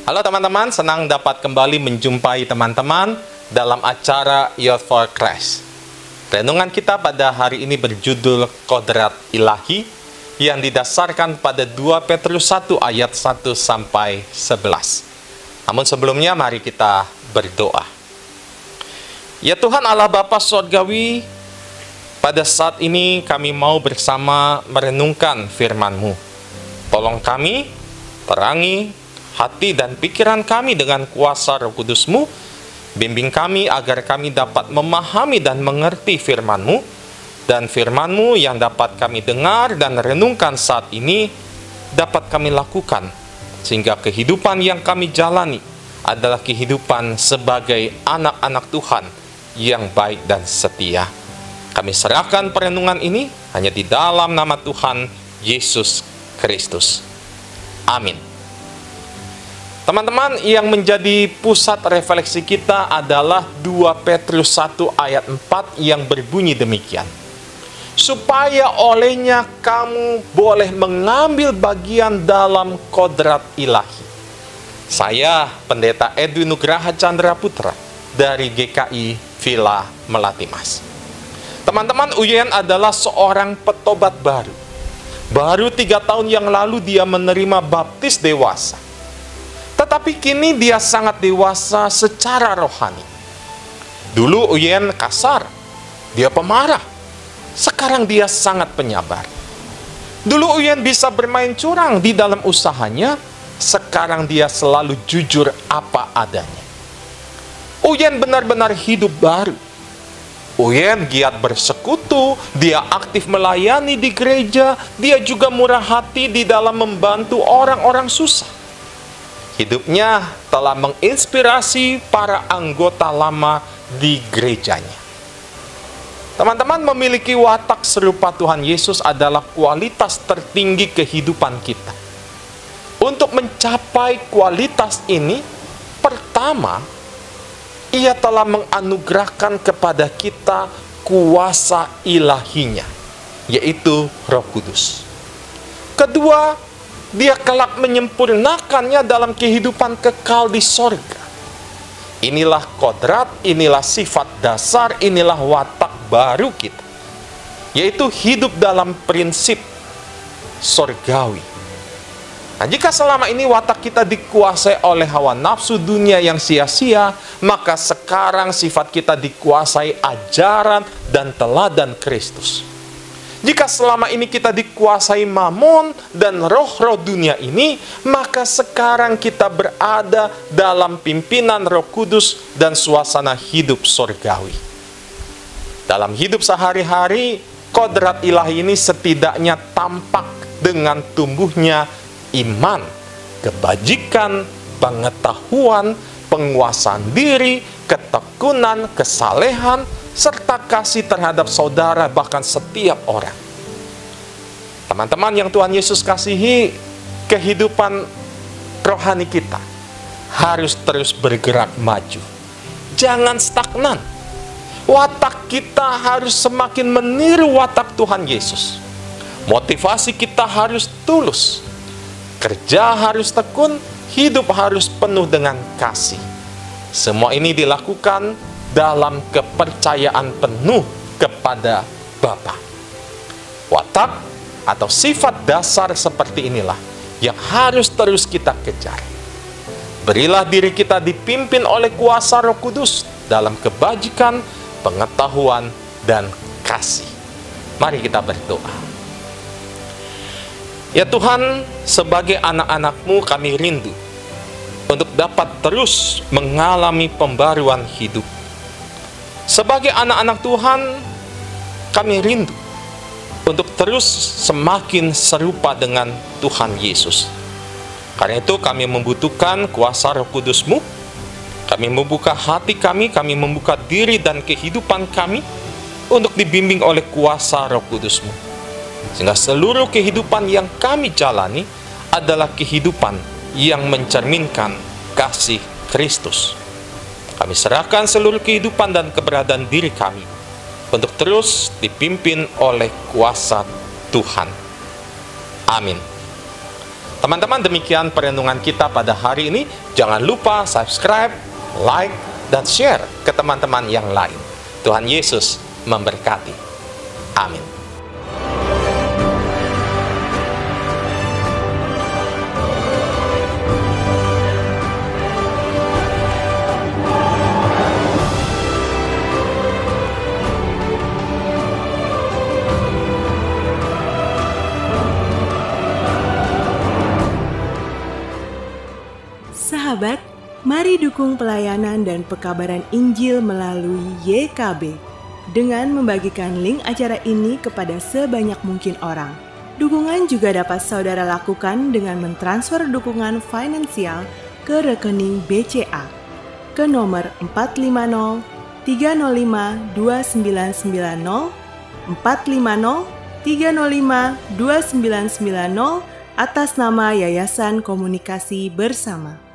Halo teman-teman, senang dapat kembali menjumpai teman-teman dalam acara Youth for Christ. Renungan kita pada hari ini berjudul Kodrat Ilahi yang didasarkan pada 2 Petrus 1 ayat 1 sampai 11. Namun sebelumnya mari kita berdoa. Ya Tuhan Allah Bapa Surgawi, pada saat ini kami mau bersama merenungkan firman-Mu. Tolong kami, terangi hati dan pikiran kami dengan kuasa Roh Kudus-Mu. Bimbing kami agar kami dapat memahami dan mengerti firman-Mu. Dan firman-Mu yang dapat kami dengar dan renungkan saat ini dapat kami lakukan. Sehingga kehidupan yang kami jalani adalah kehidupan sebagai anak-anak Tuhan yang baik dan setia. Kami serahkan perenungan ini hanya di dalam nama Tuhan Yesus Kristus. Amin. Teman-teman, yang menjadi pusat refleksi kita adalah 2 Petrus 1 ayat 4 yang berbunyi demikian. Supaya olehnya kamu boleh mengambil bagian dalam kodrat ilahi. Saya, Pendeta Edwin Nugraha Chandra Putra dari GKI Villa Melati Mas. Teman-teman, Uyen adalah seorang petobat baru. Baru 3 tahun yang lalu dia menerima baptis dewasa. Tetapi kini dia sangat dewasa secara rohani. Dulu Uyen kasar, dia pemarah. Sekarang dia sangat penyabar. Dulu Uyen bisa bermain curang di dalam usahanya, sekarang dia selalu jujur apa adanya. Uyen benar-benar hidup baru. Uyen giat bersekutu, dia aktif melayani di gereja, dia juga murah hati di dalam membantu orang-orang susah. Hidupnya telah menginspirasi para anggota lama di gerejanya. Teman-teman, memiliki watak serupa Tuhan Yesus adalah kualitas tertinggi kehidupan kita. Untuk mencapai kualitas ini, pertama, Ia telah menganugerahkan kepada kita kuasa ilahinya, yaitu Roh Kudus. Kedua, Dia kelak menyempurnakannya dalam kehidupan kekal di sorga. Inilah kodrat, inilah sifat dasar, inilah watak baru kita, yaitu hidup dalam prinsip sorgawi. Nah, jika selama ini watak kita dikuasai oleh hawa nafsu dunia yang sia-sia, maka sekarang sifat kita dikuasai ajaran dan teladan Kristus. Jika selama ini kita dikuasai mamon dan roh-roh dunia ini, maka sekarang kita berada dalam pimpinan Roh Kudus dan suasana hidup sorgawi. Dalam hidup sehari-hari, kodrat ilahi ini setidaknya tampak dengan tumbuhnya iman, kebajikan, pengetahuan, penguasaan diri, ketekunan, kesalehan, serta kasih terhadap saudara, bahkan setiap orang. Teman-teman yang Tuhan Yesus kasihi, kehidupan rohani kita harus terus bergerak maju. Jangan stagnan. Watak kita harus semakin meniru watak Tuhan Yesus. Motivasi kita harus tulus. Kerja harus tekun, hidup harus penuh dengan kasih. Semua ini dilakukan dalam kepercayaan penuh kepada Bapa. Watak atau sifat dasar seperti inilah yang harus terus kita kejar. Berilah diri kita dipimpin oleh kuasa Roh Kudus dalam kebajikan, pengetahuan, dan kasih. Mari kita berdoa. Ya Tuhan, sebagai anak-anak-Mu kami rindu untuk dapat terus mengalami pembaruan hidup. Sebagai anak-anak Tuhan, kami rindu untuk terus semakin serupa dengan Tuhan Yesus. Karena itu kami membutuhkan kuasa Roh Kudus-Mu. Kami membuka hati kami membuka diri dan kehidupan kami untuk dibimbing oleh kuasa Roh Kudus-Mu. Sehingga seluruh kehidupan yang kami jalani adalah kehidupan yang mencerminkan kasih Kristus. Kami serahkan seluruh kehidupan dan keberadaan diri kami untuk terus dipimpin oleh kuasa Tuhan. Amin. Teman-teman, demikian perenungan kita pada hari ini. Jangan lupa subscribe, like, dan share ke teman-teman yang lain. Tuhan Yesus memberkati. Amin. Sahabat, mari dukung pelayanan dan pekabaran Injil melalui YKB dengan membagikan link acara ini kepada sebanyak mungkin orang. Dukungan juga dapat saudara lakukan dengan mentransfer dukungan finansial ke rekening BCA ke nomor 450 305 2990 450 305 2990 atas nama Yayasan Komunikasi Bersama.